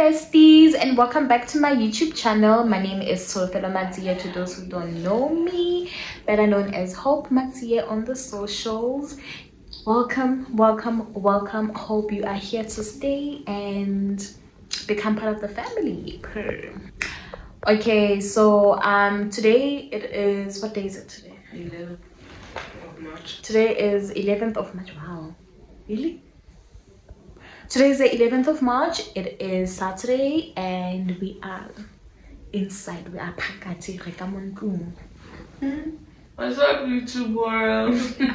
besties, and welcome back to my YouTube channel. My name is Solfelo Matsie. To those who don't know me, better known as Hope Matsie on the socials. Welcome. Hope you are here to stay and become part of the family. Okay, so today it is, what day is it today? 11th of March. Today is 11th of March. Wow, really? Today is the 11th of March. It is Saturday and we are inside. We are pakati rekamontu. What's up, YouTube world?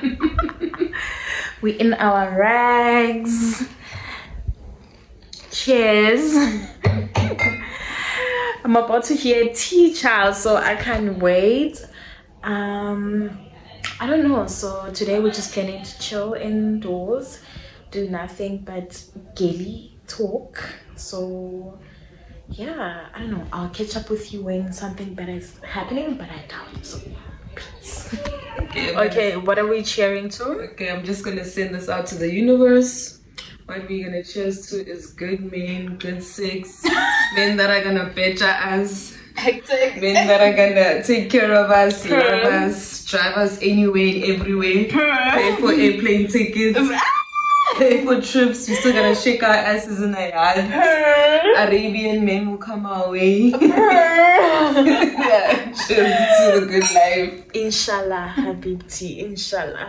We in our rags. Cheers. I'm about to hear tea, child, so I can't wait. I don't know, so today we're just planning to chill indoors, do nothing but gaily talk. So yeah, I don't know, I'll catch up with you when something better is happening, but I doubt so. Peace. Okay, what are we cheering to? Okay, I'm just gonna send this out to the universe. What we're gonna cheers to is good men, good sex, men that are gonna better us, men that are gonna take care of us, love us, drive us anywhere, everywhere, pay for airplane tickets, pay for trips. We're still gonna shake our asses in the yard. Arabian men will come our way. Yeah, cheers to the good life. Inshallah, Habibti, inshallah.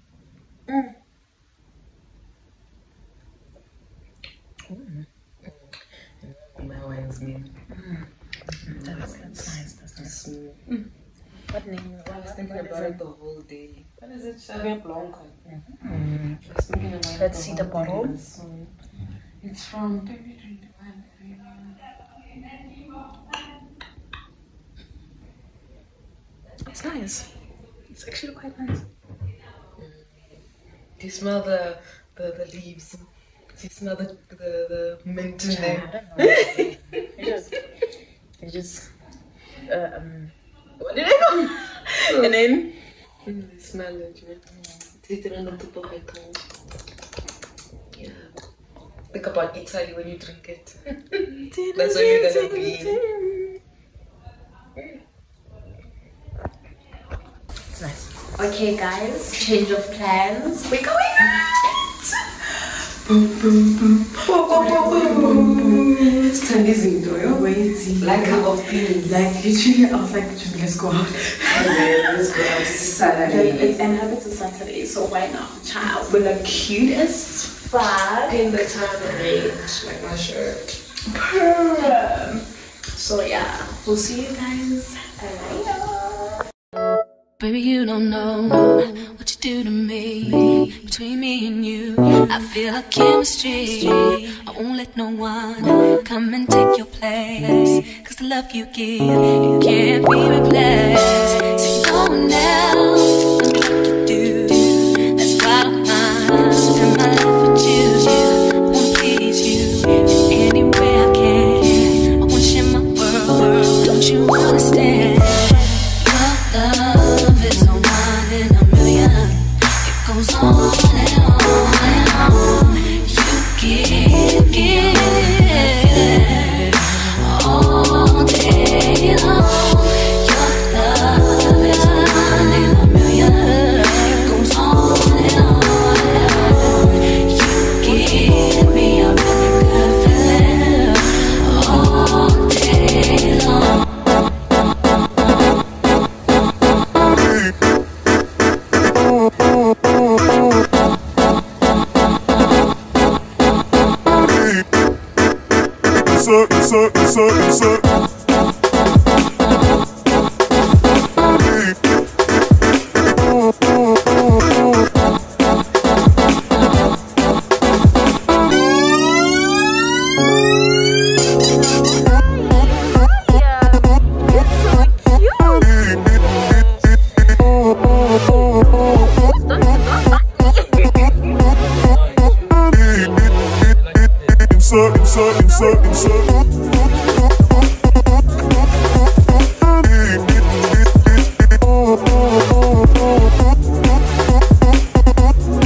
My wine's mean. That's nice. That's Smooth. What name? I was thinking about it the whole day. What is it? Sauvignon Blanc. Let's see the bottle. It's from 2021. It's nice. It's actually quite nice. Do you smell the leaves? Do you smell the mint in there? I don't know. It just What did I know? and then They smell it. Taste it on the tip of my tongue. Yeah. Think about Italy when you drink it. That's what you're gonna be. It's nice. Okay, guys, change of plans. We're going out. Standies in Doyo. Like a of beans. Like literally, I was like, let's go out. Let's go out. It's Saturday. And it's a Saturday, so why not, child? We look cute as fuck. In the time and age, like my shirt. So yeah, we'll see you guys later. Baby, you don't know what you do to me. Between me and you, I feel like chemistry. I won't let no one come and take your place. Cause the love you give, it can't be replaced. So no one else can do what you do. That's why I'm mine. Spend my life with you. I wanna please you any way I can. I wanna share my world. Don't you understand? Your love is a one in a million. It goes on and on and on. You give all day long. Your love is a one in a million. It goes on and on and on. You give me a really good feeling all day long.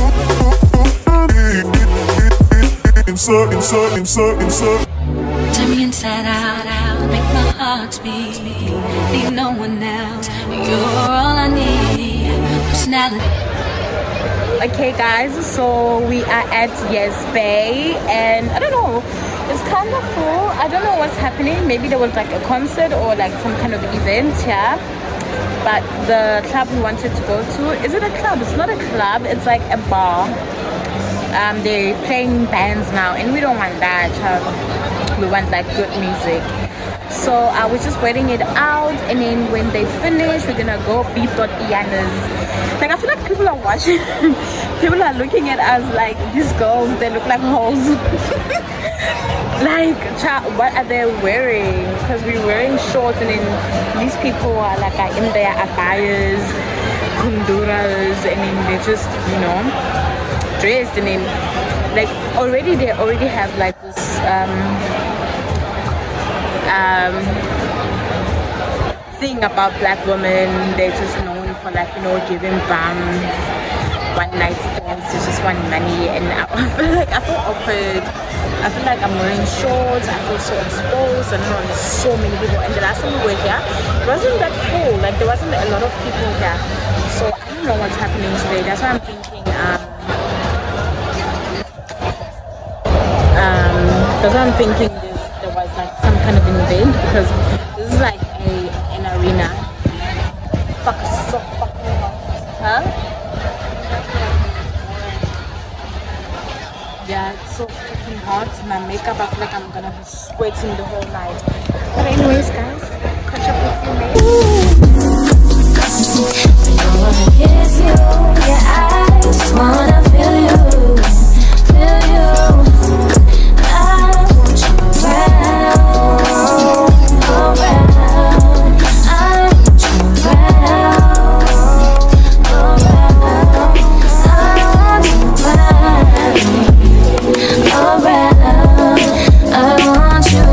insert. inside out. Make my heart beat. Need no one else. You're all I need. Personality. Okay guys, so we are at Yes Bay and I don't know, it's kind of full. I don't know what's happening. Maybe there was like a concert or like some kind of event here. But the club we wanted to go to, is it a club? It's not a club, it's like a bar. They're playing bands now and we don't want that. We want like good music. So I was just waiting it out, and then when they finish we're gonna go beat tortillas. Like I feel like people are watching. People are looking at us like these girls, they look like hoes. Like what are they wearing? Because we're wearing shorts and then these people are like in their abayas, kunduras, and then they're just, you know, dressed, and then like they already have like this thing about black women. They're just known for like, you know, giving bums, one night stands, they just want money. And I feel like I feel awkward. I feel like I'm wearing shorts. I feel so exposed. I don't know, there's so many people. And the last time we were here, it wasn't that full. Like there wasn't a lot of people here. So I don't know what's happening today. That's why I'm thinking. That's why I'm thinking there was like some kind of an event, because this is like an arena. Fuck, so fucking hot. Huh? Yeah, it's so fucking hot. My makeup, I feel like I'm gonna be sweating the whole night. But anyways guys, catch up with you later. I wanna kiss you, your eyes, wanna feel you, feel you. I want you around, around. I want you around, around. I want you around, I want you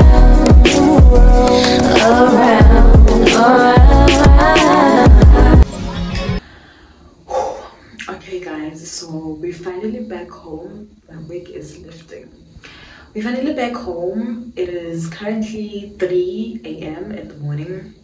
around. Okay guys, so we're finally back home. My wig is lifting. We're finally back home. It is currently 3 a.m. in the morning.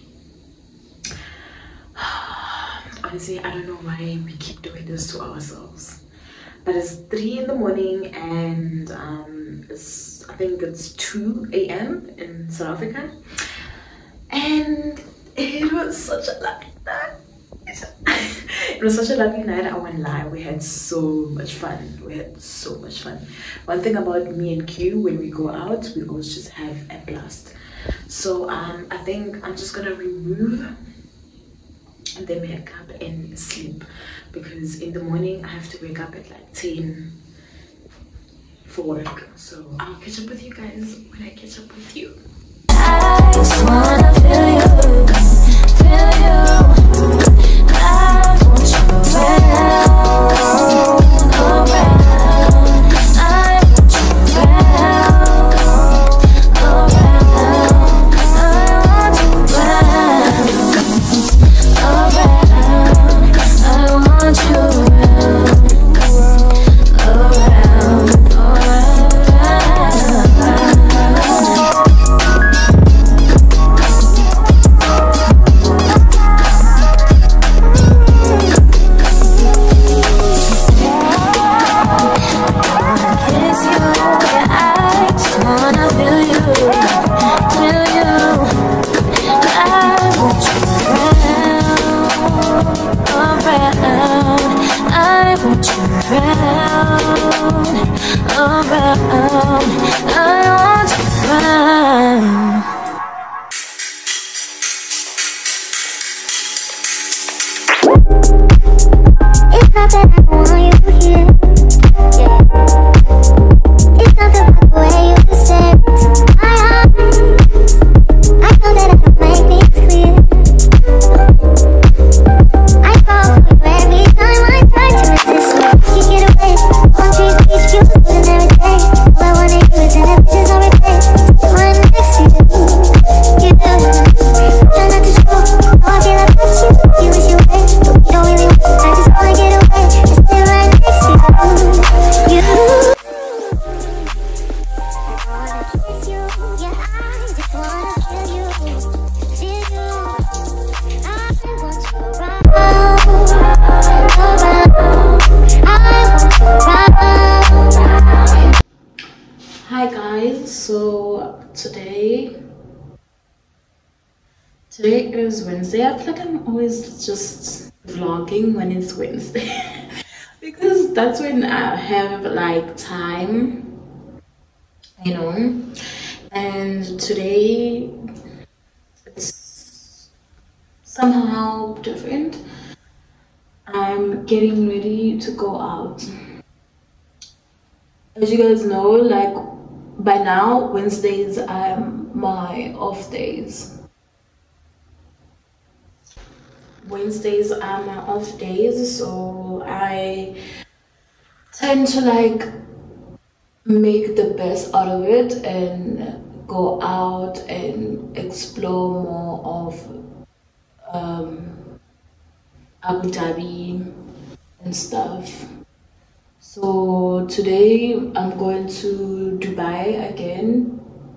Honestly, I don't know why we keep doing this to ourselves. But it's 3 in the morning and I think it's 2 a.m. in South Africa. And it was such a lucky night. It was such a lovely night, I won't lie. We had so much fun. One thing about me and Q, when we go out, we always just have a blast. So I think I'm just gonna remove the makeup and sleep, because in the morning I have to wake up at like 10 for work. So I'll catch up with you guys when I catch up with you. I just wanna feel you, feel you. I want you around, around. I want you around, around. I want you around, around. I want you around, around, around. So today is Wednesday. I feel like I'm always just vlogging when it's Wednesday because that's when I have like time, you know. And today it's somehow different. I'm getting ready to go out. As you guys know, like by now, Wednesdays are my off days. Wednesdays are my off days, so I tend to like make the best out of it and go out and explore more of Abu Dhabi and stuff. So today I'm going to Dubai again.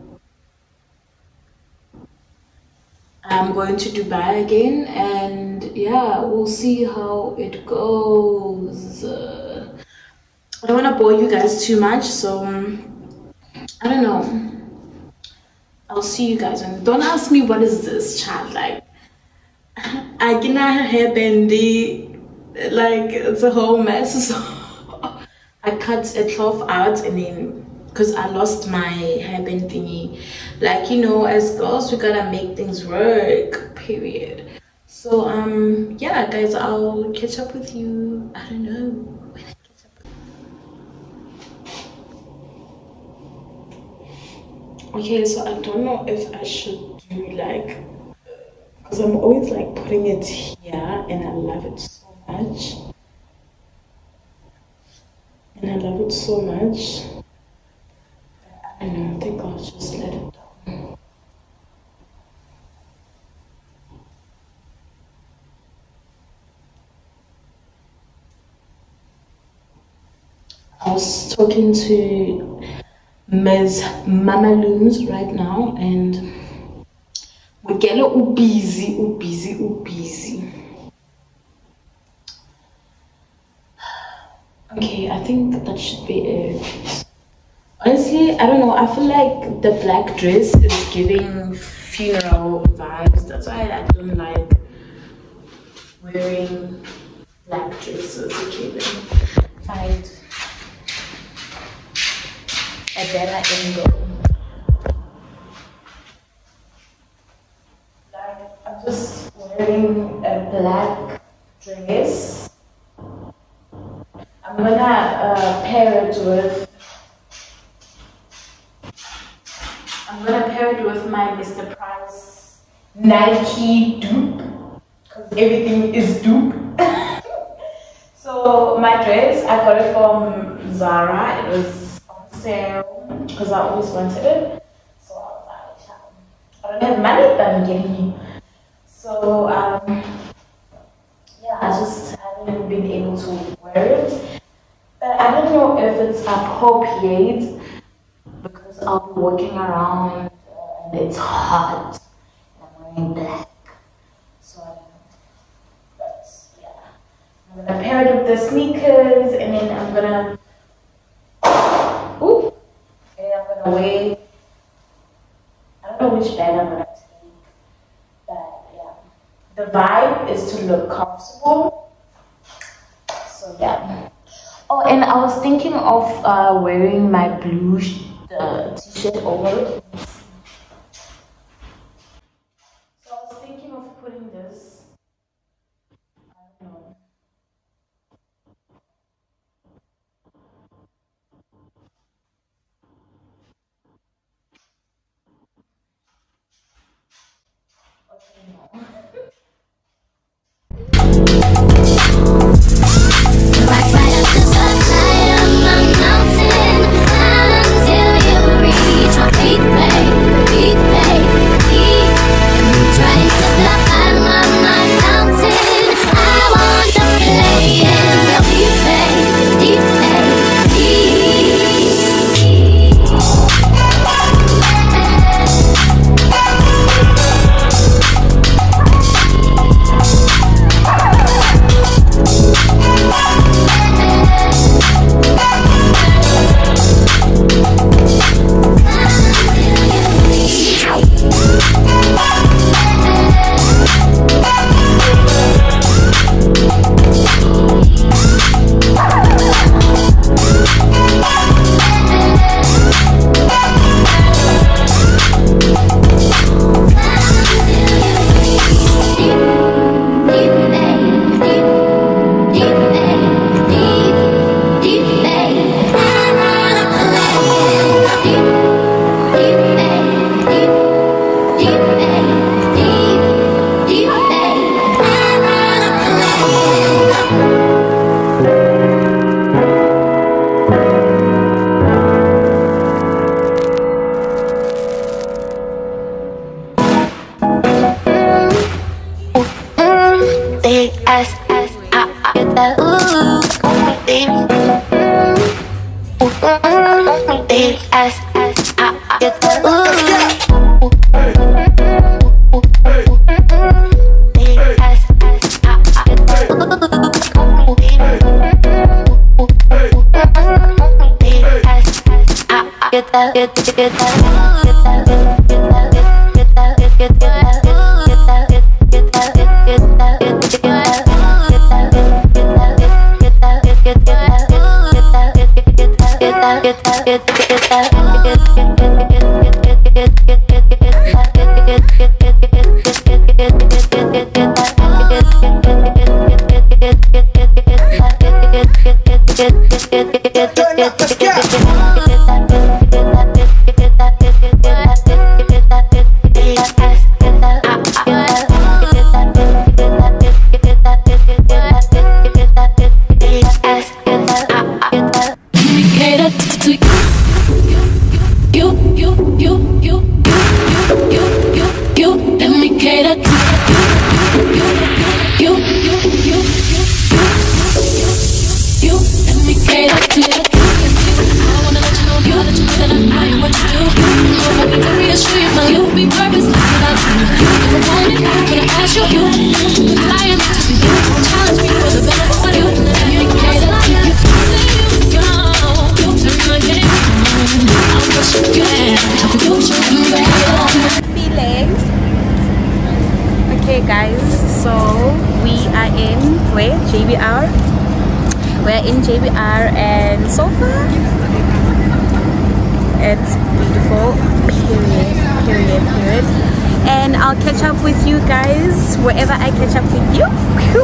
And yeah, we'll see how it goes. I don't want to bore you guys too much, so I don't know. I'll see you guys, and don't ask me what is this, child. Like I get a hair bendy, like it's a whole mess. So I cut a cloth out, and then because I lost my hairband thingy, like, you know, as girls we gotta make things work, period. So yeah guys, I'll catch up with you, I don't know when I catch up. Okay, so I don't know if I should do like, because I'm always like putting it here and I love it so much. I don't know, I think I'll just let it down. I was talking to Ms. Mama Looms right now, and we get a little busy. Okay, I think that should be it. Honestly, I don't know, I feel like the black dress is giving funeral vibes. That's why I don't like wearing black dresses. Okay, let me find a better angle. Like, I'm just wearing a black dress. I'm gonna pair it with my Mr. Price Nike dupe, because everything is dupe. So my dress, I got it from Zara. It was on sale because I always wanted it. So I was like, I don't have money, but I'm getting you. So yeah, I just haven't been able to wear it. But I don't know if it's appropriate because I'll be walking around and it's hot and I'm wearing black. So I don't know. But yeah, I'm gonna pair it with the sneakers, and then I'm gonna wear, I don't know which bag I'm gonna take. But yeah, the vibe is to look comfortable. So yeah. Oh, and I was thinking of wearing my blue t-shirt over it. So I was thinking of putting this. I don't know. Okay, no. Right up the mountain, until you reach my feet. Feelings. Okay guys, so we are in where? JBR. We're in JBR and so far it's beautiful. Period. And I'll catch up with you guys wherever I catch up with you.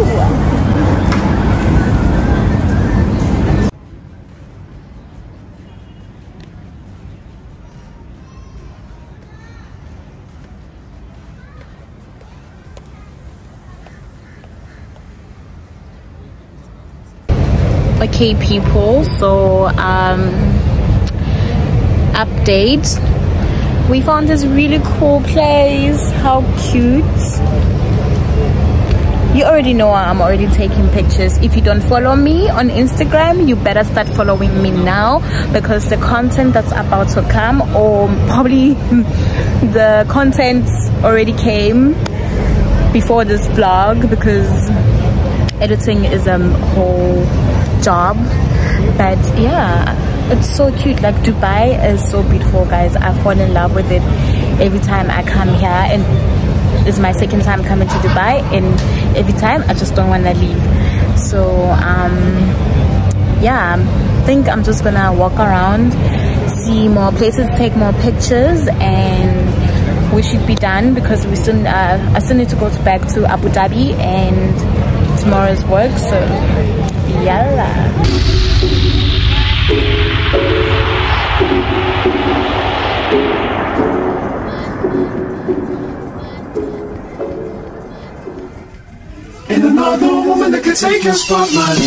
Okay people, so update, we found this really cool place. How cute. You already know I'm already taking pictures. If you don't follow me on Instagram, you better start following me now, because the content that's about to come, or probably the content already came before this vlog, because editing is a whole job. But yeah, it's so cute. Like Dubai is so beautiful guys. I fall in love with it every time I come here, and it's my second time coming to Dubai, and every time I just don't want to leave. So yeah, I think I'm just gonna walk around, see more places, take more pictures, and we should be done, because we still I still need to go back to Abu Dhabi and tomorrow's work. So yalla. And another woman that could take your spotlight.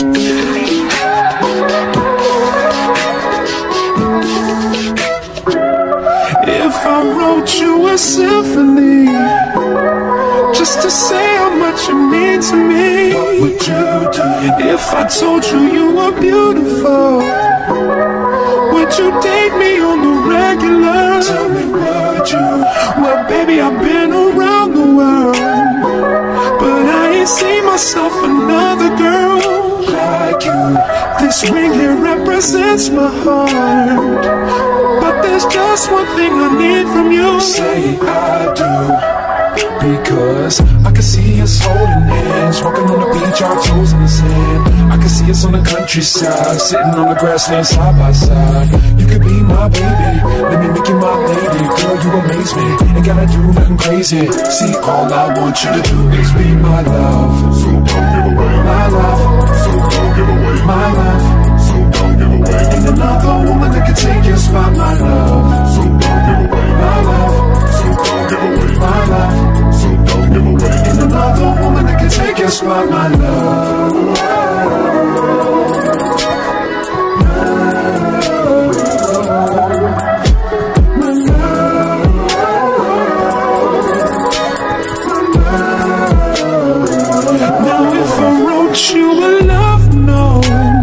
If I wrote you a symphony, just to say how much you mean to me, what would you do? If I told you you were beautiful, would you date me on the regular? Tell me, would you? Well baby, I've been around the world, but I ain't seen myself another girl like you. This ring here represents my heart, but there's just one thing I need from you. Say I do. Because I can see us holding hands, walking on the beach, our toes in the sand. I can see us on the countryside, sitting on the grassland side by side. You could be my baby, let me make you my lady. Girl, you amaze me, ain't gotta do nothing crazy. See, all I want you to do is be my love. So don't give away my love. So don't give away my love. So don't give away. Ain't another woman that can take your spot, my love. So don't give away my love. So don't give away my love. So don't give away. Ain't another woman that can take your spot, my love. Now if I wrote you a love note.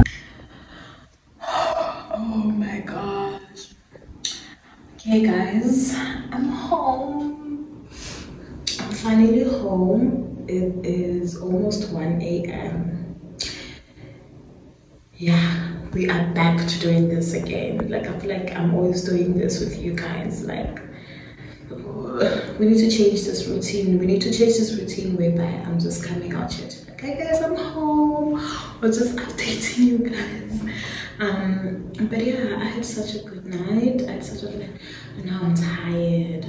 Oh my gosh. Okay guys, I'm home. I'm finally home. It is almost 1 a.m. Yeah, we are back to doing this again. Like I feel like I'm always doing this with you guys. Like we need to change this routine. We need to change this routine whereby I'm just coming out here to, okay guys, I'm home, or just updating you guys. But yeah, I had such a good night. I had such a good night. And now I'm tired.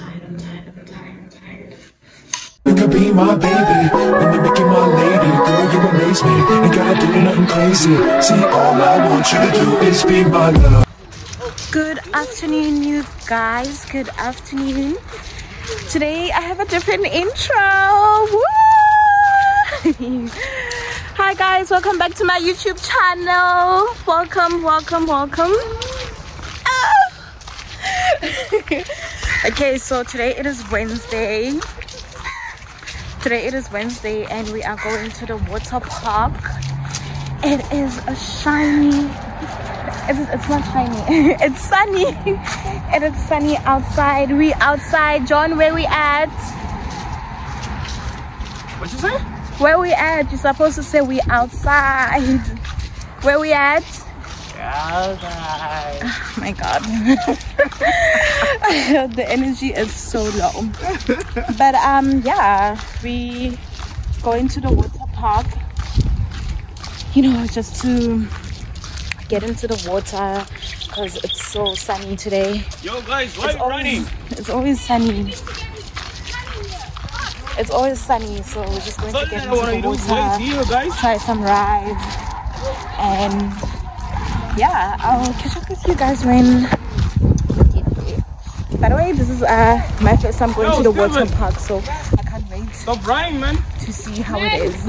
You could be my baby, let me make you my lady. Girl, you amaze me, ain't gotta do nothing crazy. See, all I want you to do is be my love. Good afternoon, you guys. Good afternoon. Today I have a different intro. Woo! Hi guys, welcome back to my YouTube channel. Welcome. Okay, so today it is Wednesday. And we are going to the water park. It is a shiny, it's not shiny, it's sunny. It is sunny outside. We outside. John, where we at? What'd you say? Where we at? You're supposed to say we outside. Where we at? Yeah, Oh my god. The energy is so low. But yeah, we going to the water park, you know, just to get into the water because it's so sunny today. Yo guys, why are you running? It's always sunny. It's always sunny, so we're just going to get into the water, try some rides, and yeah, I'll catch up with you guys when we get there. By the way, this is my first time going to the water park, so I can't wait. Stop running, man. To see how it is.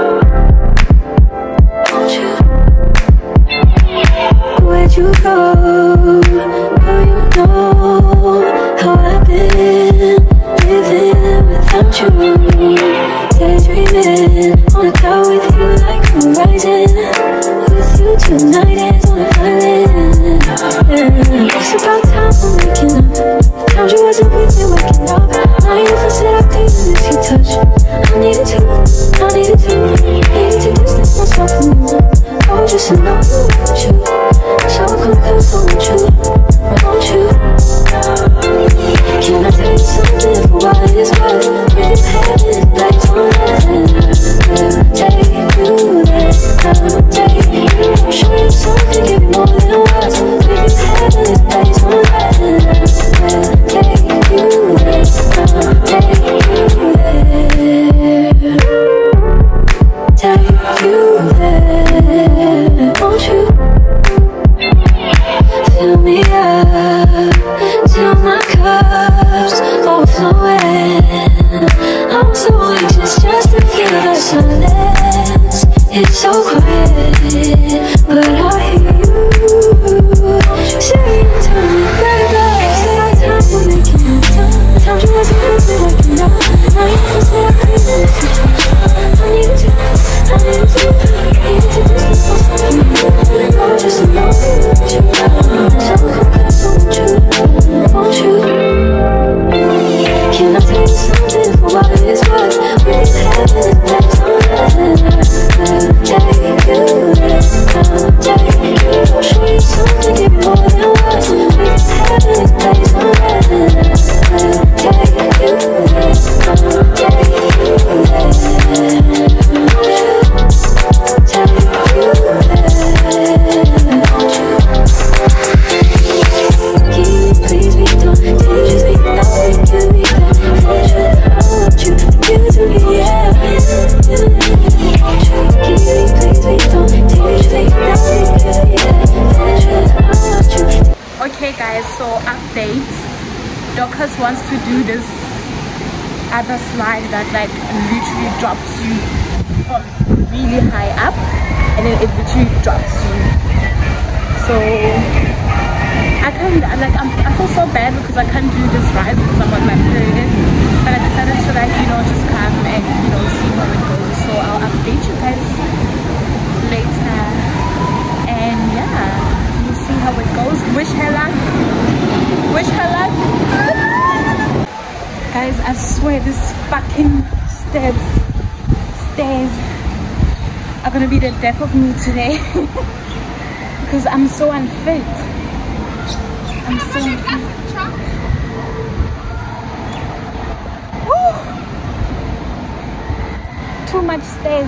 Where'd you go? Girl, you know how I've been living without you. Daydreaming on a cloud with you like horizon. With you tonight is on an island. It's about time for waking up. Found you wasn't with me waking up. Now you said I couldn't miss your touch. I needed to distance myself from you. Oh, just to know you want you. So I come close, I want you. Can I tell you something for what it's worth? We've having lights on and I'll take you there. I'll take you. Show you something, give you more than words. We've having lights on and I'll take you there. I'll take you there. Take you there. Won't you? Fill me up till my cup's overflowing. I'm so anxious just to feel the silence. It's so quiet, but I hear you saying to me, baby, it's about time we're making it time. Times you wasn't with me waking up. Now you can say I couldn't miss you. I needed to distance myself from you. Oh, just to know you want you. So close, won't you? Can I tell you something for what it's worth? We've having lights on and I'll take you there. I'll take you. I'll show you something, give you more than words. We've having lights on and I'll take you there. I'll take you there. Okay guys, so update. Dorcas wants to do this other slide that like literally drops you from really high up and then it literally drops you. So I feel so bad because I can't do this ride because I'm on my period, but I decided to like, you know, just come and, you know, see how it goes. So I'll update you guys later, and yeah, we'll see how it goes. Wish her luck. Wish her luck. Guys, I swear this fucking stairs are gonna be the death of me today. Because I'm so unfit. I'm so unfit. Woo! Too much stairs.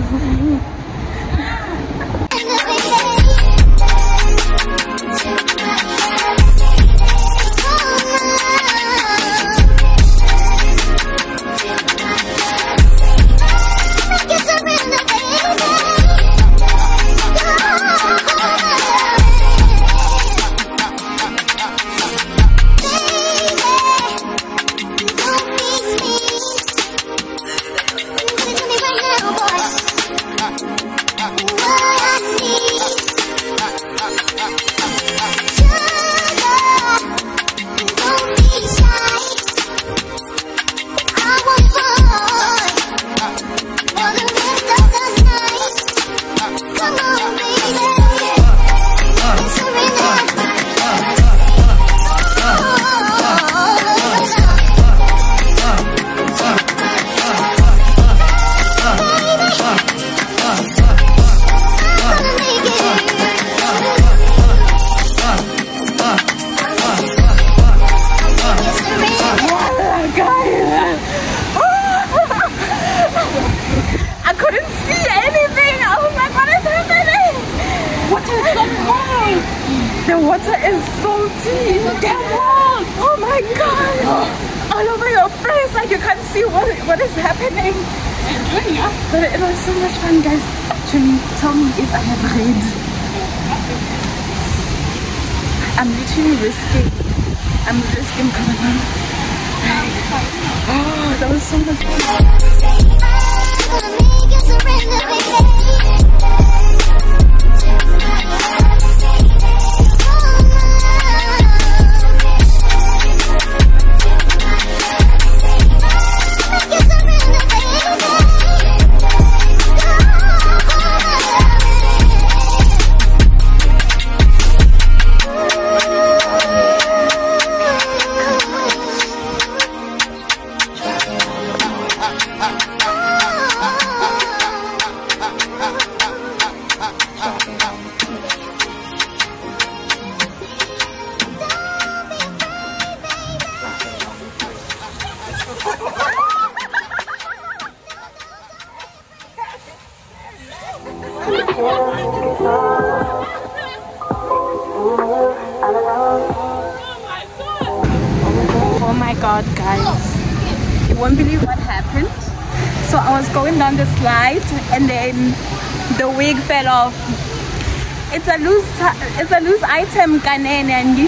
water is salty. Oh my god! All over your face, like you can't see what is happening. But it was so much fun, guys. Jimmy, tell me if I have read. I'm literally risking. I'm risking because I'm. Oh, that was so much fun. Oh my god, guys, you won't believe what happened. So I was going down the slide and then the wig fell off. It's a loose item, Kanene, and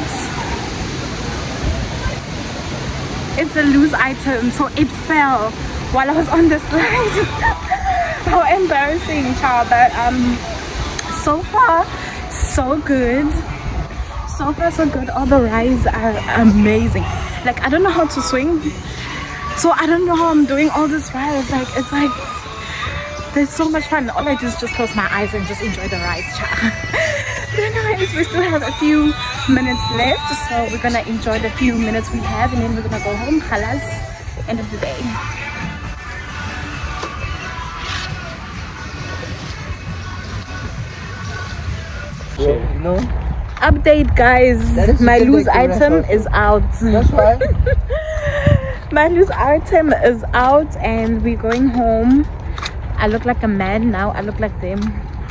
it's a loose item, so it fell while I was on the slide. How embarrassing, child. But so far so good. So far so good. All the rides are amazing. Like, I don't know how to swing, so I don't know how I'm doing all this rides. It's like there's so much fun. All I do is just close my eyes and just enjoy the ride, child. But anyways, we still have a few minutes left, so we're gonna enjoy the few minutes we have and then we're gonna go home. Khalas, end of the day. Yeah, you know, update, guys, my loose item is out. that's right. My loose item is out and we're going home. I look like a man now. I look like them.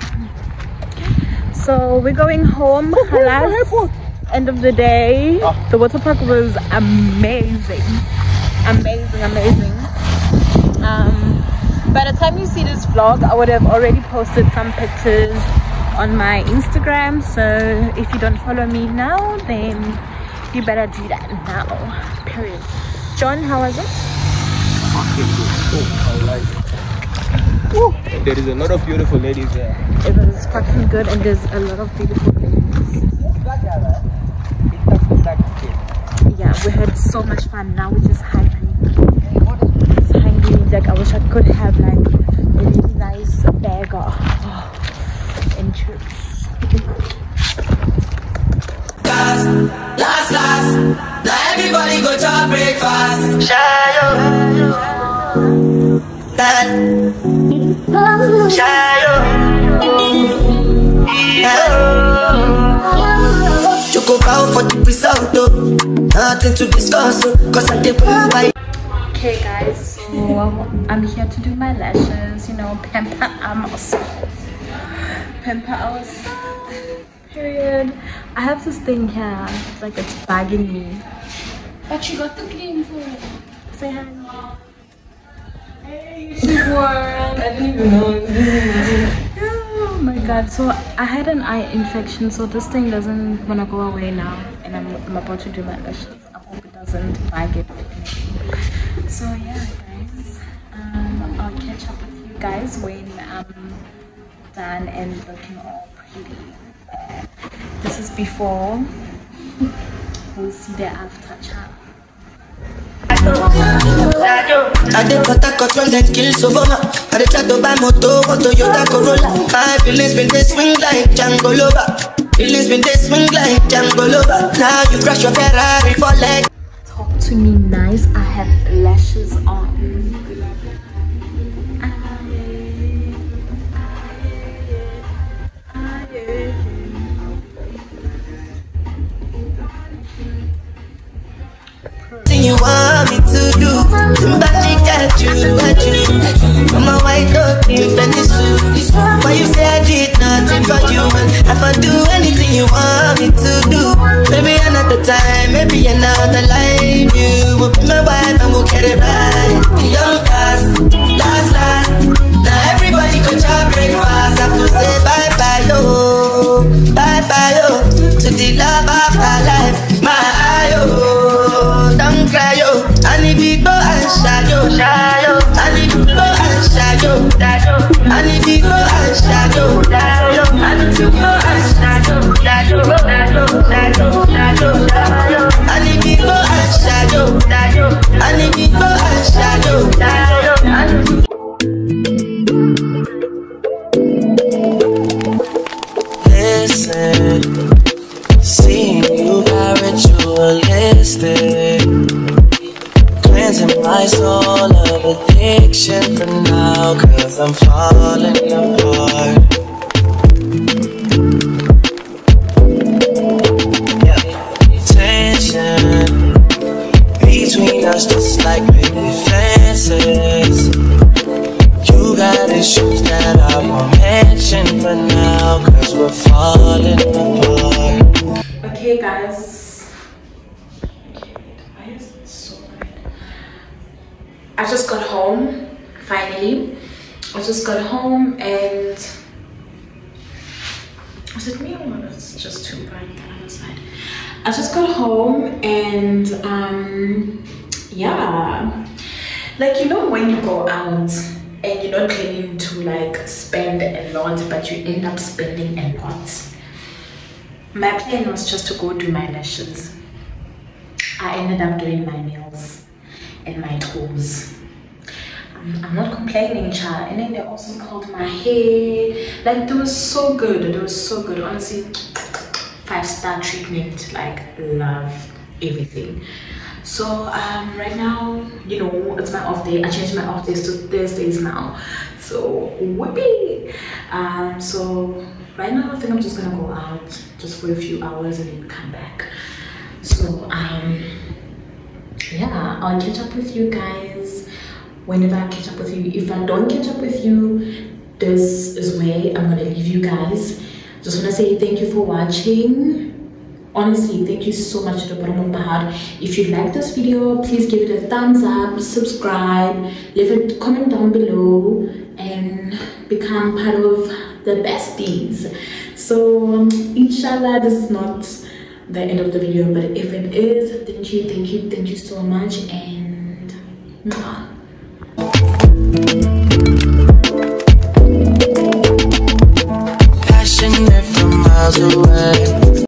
So we're going home. Khalas, end of the day. The water park was amazing. Amazing. By the time you see this vlog, I would have already posted some pictures on my Instagram, so if you don't follow me now, then you better do that now, period. John, how was it? I like it. Ooh, there is a lot of beautiful ladies there. It was fucking good and there's a lot of beautiful ladies. Yeah, we had so much fun. Now we're just hungry. Like, I wish I could have like a really nice burger. And chips. Last, now everybody go to breakfast. Shayo, Choco bow for the result, nothing to discuss, cause I did buy. Okay, guys, so I'm here to do my lashes, you know, pamper ourselves, period. I have this thing here, it's like it's bugging me. But you got the cream for it. Say hi. Hey, world. I didn't even know. Oh my god, so I had an eye infection, so this thing doesn't want to go away now, and I'm about to do my lashes. I hope it doesn't bug it. So yeah, guys, I'll catch up with you guys when I'm done and looking all pretty. This is before. We'll see the after, child. I did got a control that kills over. I did try to buy moto, Toyota Corolla. My feelings been they swing like Django Lover. Feelings been they swing like Django Lover. Now you crash your Ferrari for leg. Talk to me nice. I have lashes on. You want me to do? Somebody got you. I'm a white dog in Venice. Why you say I did nothing for you? And if I do anything you want me to do, cleansing my soul of addiction for now, 'cause I'm falling apart. Yeah. Tension between us just like baby fences. You got issues that I won't mention for now, 'cause we're falling apart. Okay guys, why is it so red? I just got home finally. I just got home and is it me or it's just too bright on the other side? I just got home and yeah, like, you know, when you go out and you're not planning to like spend a lot but you end up spending a lot. My plan was just to go do my lashes. I ended up doing my nails and my toes. I'm not complaining, child. And then they also curled my hair. Like, they were so good. They were so good. Honestly, 5-star treatment. Like, love everything. So right now, you know, it's my off day. I changed my off days to Thursdays now. So whoopee. So right now I think I'm just gonna go out just for a few hours and then come back. So yeah, I'll catch up with you guys whenever I catch up with you. If I don't catch up with you, this is where I'm gonna leave you guys. Just wanna say thank you for watching. Honestly, thank you so much to the bottom of my heart. If you like this video, please give it a thumbs up, subscribe, leave a comment down below, and become part of the besties. So inshallah, this is not the end of the video, but if it is, thank you so much, and mwah.